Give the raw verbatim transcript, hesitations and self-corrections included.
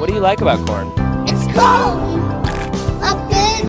What do you like about corn? It's cold.